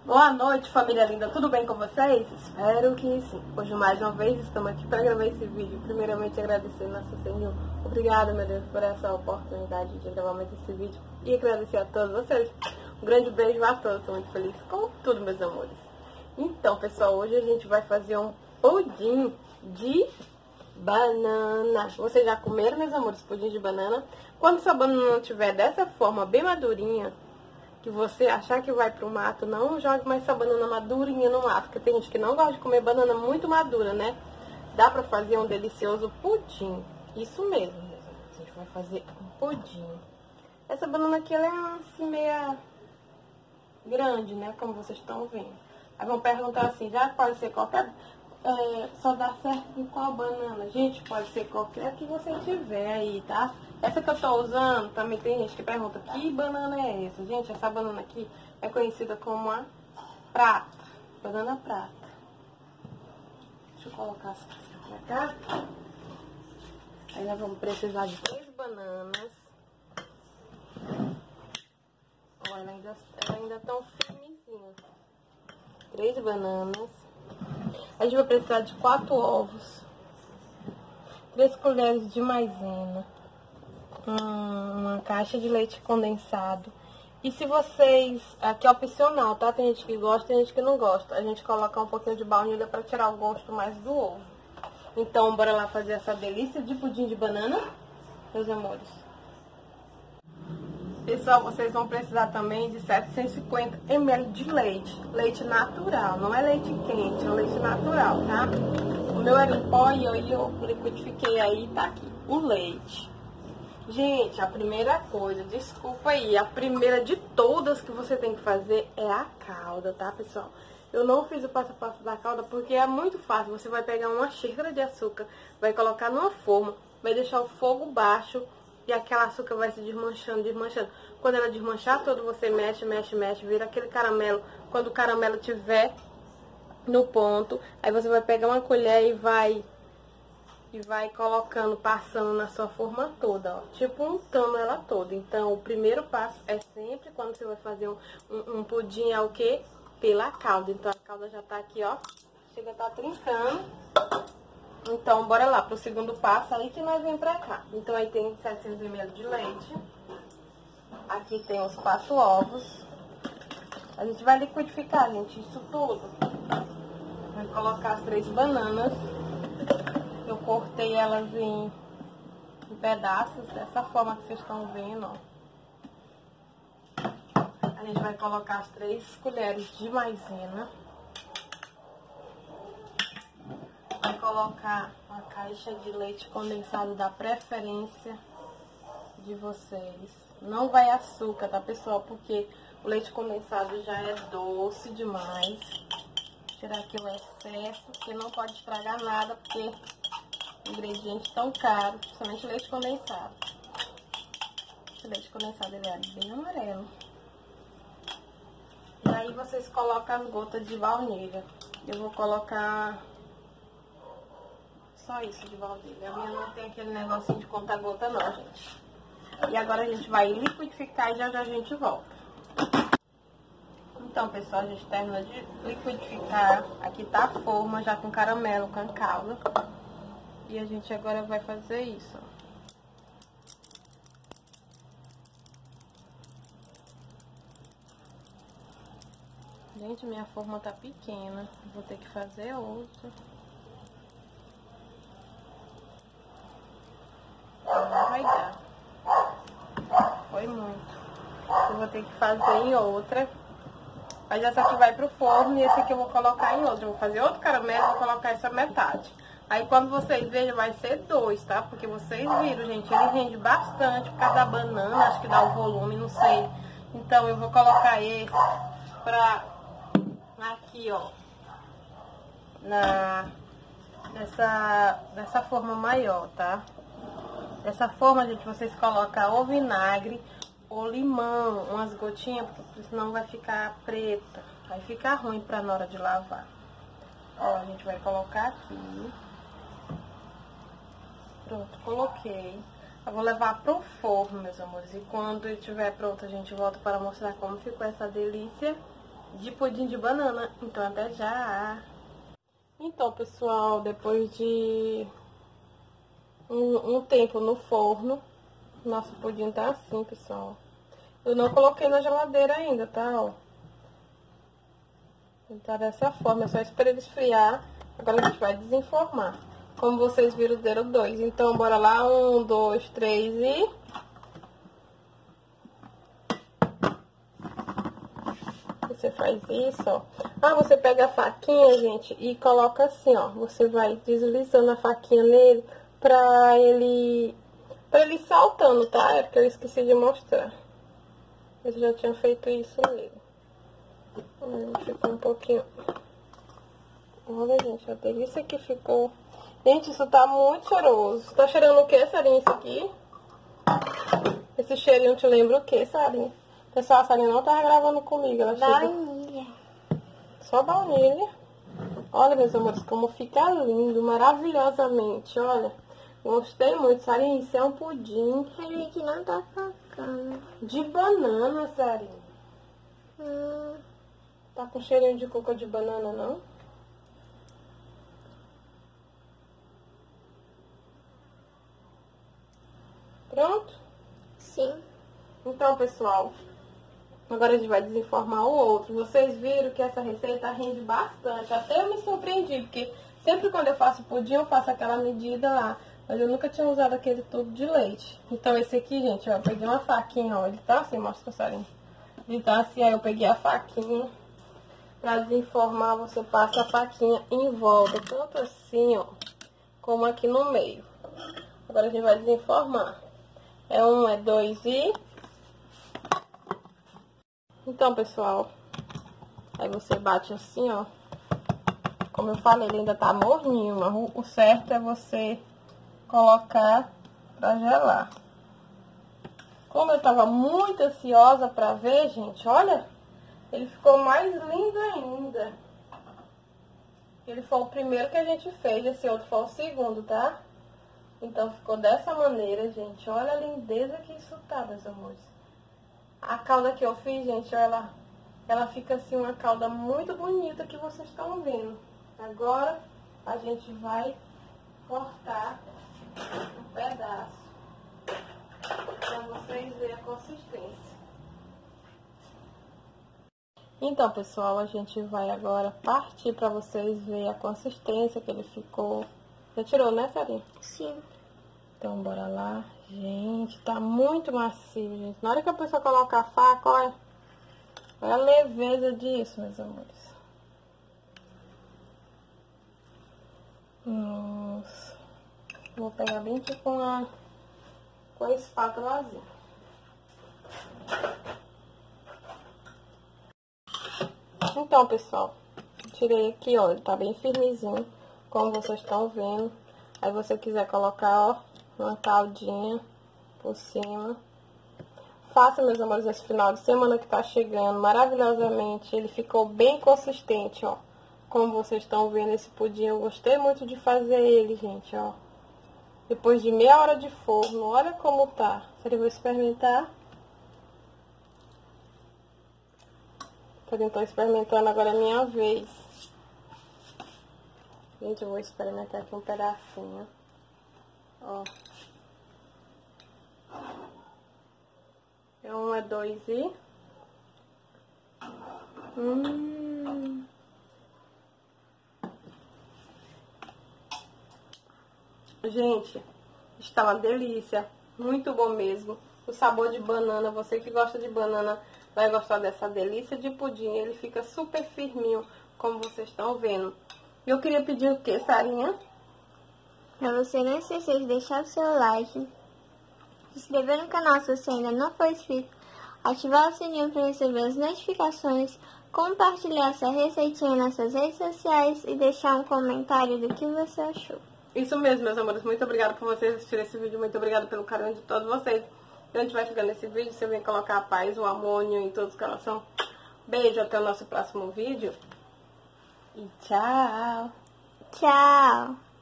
Boa noite, família linda, tudo bem com vocês? Espero que sim. Hoje, mais uma vez, estamos aqui para gravar esse vídeo. Primeiramente, agradecer Nosso Senhor. Obrigada, meu Deus, por essa oportunidade de gravar mais esse vídeo. E agradecer a todos vocês. Um grande beijo a todos, estou muito feliz com tudo, meus amores. Então, pessoal, hoje a gente vai fazer um pudim de banana. Vocês já comeram, meus amores, pudim de banana? Quando sua banana estiver dessa forma, bem madurinha, que você achar que vai pro mato, não jogue mais essa banana madurinha no mato, porque tem gente que não gosta de comer banana muito madura, né? Dá pra fazer um delicioso pudim. Isso mesmo, meus amores. A gente vai fazer um pudim. Essa banana aqui, ela é assim, meia grande, né? Como vocês estão vendo. Aí vão perguntar assim, já pode ser qualquer... só dá certo em qual banana? Gente, pode ser qualquer que você tiver aí, tá? Essa que eu tô usando, também tem gente que pergunta, que banana é essa? Gente, essa banana aqui é conhecida como a prata, banana prata. Deixa eu colocar essa pra cá. Aí nós vamos precisar de 3 bananas. Olha, ela ainda tão firmezinha. 3 bananas. A gente vai precisar de 4 ovos, 3 colheres de maisena, uma caixa de leite condensado. E se vocês, aqui é opcional, tá? Tem gente que gosta, tem gente que não gosta. A gente coloca um pouquinho de baunilha para tirar o gosto mais do ovo. Então, bora lá fazer essa delícia de pudim de banana, meus amores. Pessoal, vocês vão precisar também de 750 ml de leite. Leite natural, não é leite quente, é leite natural, tá? O meu era em pó e eu liquidifiquei aí, tá aqui, o leite. Gente, a primeira coisa, desculpa aí, a primeira de todas que você tem que fazer é a calda, tá, pessoal? Eu não fiz o passo a passo da calda porque é muito fácil. Você vai pegar uma xícara de açúcar, vai colocar numa forma, vai deixar o fogo baixo e aquela açúcar vai se desmanchando, desmanchando. Quando ela desmanchar todo, você mexe, mexe, mexe, vira aquele caramelo. Quando o caramelo tiver no ponto, aí você vai pegar uma colher e vai colocando, passando na sua forma toda, ó, tipo untando ela toda. Então, o primeiro passo é sempre, quando você vai fazer um pudim, é o quê? Pela calda. Então, a calda já tá aqui, ó, chega a tá trincando. Então, bora lá pro segundo passo, aí que nós vem pra cá. Então, aí tem 700 ml de leite. Aqui tem os 4 ovos. A gente vai liquidificar, gente, isso tudo. Vai colocar as 3 bananas. Eu cortei elas em pedaços, dessa forma que vocês estão vendo, ó. A gente vai colocar as 3 colheres de maisena. Vai colocar uma caixa de leite condensado da preferência de vocês. Não vai açúcar, tá, pessoal? Porque o leite condensado já é doce demais. Vou tirar aqui o excesso, porque não pode estragar nada, porque ingredientes tão caros, principalmente leite condensado. Esse leite condensado, ele é bem amarelo. E aí vocês colocam as gotas de baunilha. Eu vou colocar só isso de baunilha. A minha não tem aquele negocinho de contar gota não, gente. E agora a gente vai liquidificar e já já a gente volta. Então, pessoal, a gente termina de liquidificar. Aqui tá a forma já com caramelo, com calda. E a gente agora vai fazer isso, ó. Gente, minha forma tá pequena. Vou ter que fazer outra. Não vai dar. Foi muito. Eu vou ter que fazer em outra. Mas essa aqui vai pro forno e esse aqui eu vou colocar em outra. Eu vou fazer outro caramelo e vou colocar essa metade. Aí quando vocês vejam, vai ser 2, tá? Porque vocês viram, gente, ele rende bastante por causa da banana, acho que dá o volume, não sei. Então eu vou colocar esse pra aqui, ó, nessa forma maior, tá? Dessa forma, gente, vocês colocam ou vinagre ou limão, umas gotinhas, porque senão vai ficar preta. Vai ficar ruim pra na hora de lavar. Ó, a gente vai colocar aqui. Pronto, coloquei. Eu vou levar pro forno, meus amores. E quando estiver pronto, a gente volta para mostrar como ficou essa delícia de pudim de banana. Então até já! Então, pessoal, depois de um tempo no forno, nosso pudim tá assim, pessoal. Eu não coloquei na geladeira ainda, tá? Ó. Ele tá dessa forma, é só esperar ele esfriar. Agora a gente vai desenformar. Como vocês viram, deram 2. Então, bora lá. 1, 2, 3 e... Você faz isso, ó. Ah, você pega a faquinha, gente, e coloca assim, ó. Você vai deslizando a faquinha nele pra ele ir saltando, tá? É porque eu esqueci de mostrar. Eu já tinha feito isso nele. Ficou um pouquinho... Olha, gente, a delícia que ficou. Gente, isso tá muito cheiroso. Tá cheirando o que, Sarinha, isso aqui? Esse cheirinho te lembra o que, Sarinha? Pessoal, a Sarinha não tava gravando comigo. Ela Baunilha. Só baunilha. Olha, meus amores, como fica lindo, maravilhosamente, olha. Gostei muito, Sarinha, isso é um pudim. A gente não tá focando. De banana, Sarinha. Tá com cheirinho de cuca de banana, não? Pronto? Sim. Então, pessoal, agora a gente vai desenformar o outro. Vocês viram que essa receita rende bastante. Até eu me surpreendi, porque sempre quando eu faço pudim, eu faço aquela medida lá. Mas eu nunca tinha usado aquele tubo de leite. Então, esse aqui, gente, ó, eu peguei uma faquinha, ó. Ele tá assim, mostra a Sarinha. Ele tá assim, aí eu peguei a faquinha. Pra desenformar, você passa a faquinha em volta, tanto assim, ó, como aqui no meio. Agora a gente vai desenformar. É 1, é 2 e... Então, pessoal, aí você bate assim, ó. Como eu falei, ele ainda tá morninho, mas o certo é você colocar pra gelar. Como eu tava muito ansiosa pra ver, gente, olha, ele ficou mais lindo ainda. Ele foi o primeiro que a gente fez, esse outro foi o segundo, tá? Então ficou dessa maneira, gente. Olha a lindeza que isso tá, meus amores. A calda que eu fiz, gente, ela fica assim, uma calda muito bonita que vocês estão vendo. Agora a gente vai cortar um pedaço para vocês verem a consistência. Então, pessoal, a gente vai agora partir para vocês verem a consistência que ele ficou. Já tirou, né, Sarinha? Sim. Então, bora lá. Gente, tá muito macio, gente. Na hora que a pessoa coloca a faca, olha a leveza disso, meus amores. Nossa. Vou pegar bem aqui com a espátulazinha. Então, pessoal, tirei aqui, ó. Ele tá bem firmezinho, como vocês estão vendo. Aí, se você quiser colocar, ó, uma caldinha por cima. Faça, meus amores, esse final de semana que tá chegando maravilhosamente. Ele ficou bem consistente, ó. Como vocês estão vendo esse pudim, eu gostei muito de fazer ele, gente, ó. Depois de meia hora de forno, olha como tá. Eu vou experimentar. Eu tô experimentando, agora é a minha vez. Gente, eu vou experimentar aqui um pedacinho. Ó. É 1, é 2 e... Gente, está uma delícia. Muito bom mesmo. O sabor de banana, você que gosta de banana vai gostar dessa delícia de pudim. Ele fica super firminho, como vocês estão vendo. Eu queria pedir o que, Sarinha? Pra você não esquecer de deixar o seu like, se inscrever no canal se você ainda não for inscrito, ativar o sininho para receber as notificações, compartilhar essa receitinha nas suas redes sociais e deixar um comentário do que você achou. Isso mesmo, meus amores. Muito obrigada por vocês assistirem esse vídeo. Muito obrigada pelo carinho de todos vocês. A gente vai chegando nesse vídeo. Você vem colocar a paz, o amor em todos os corações. Beijo, até o nosso próximo vídeo. E tchau! Tchau!